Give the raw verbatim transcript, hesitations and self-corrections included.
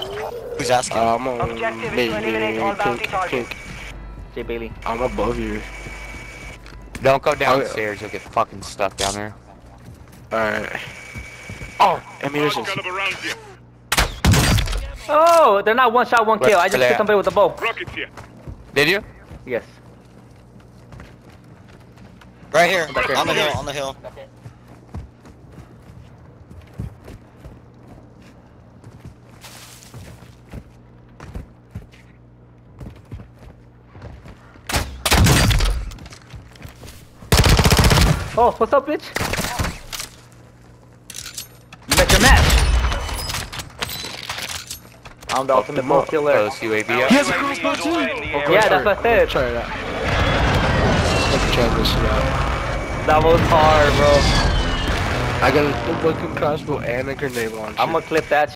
Who's asking? Uh, I'm on Objective is me, to eliminate me, all bounty pink, targets. pink. Jay Bailey. I'm above you. Don't go downstairs, you'll get fucking stuck down there. Alright. Oh, ammunition. Oh, they're not one shot, one kill. I just Where hit they somebody with a bow. Did you? Yes. Right here, Back here. on the hill, on the hill. Oh, what's up, bitch? You met your match. I'm the ultimate bow killer. Close U A V up. He has a crossbow too! Yeah, that's what I said. Try it out. Let's try this shit out. That was hard, bro. I got a fucking crossbow and a grenade launcher. I'm gonna clip that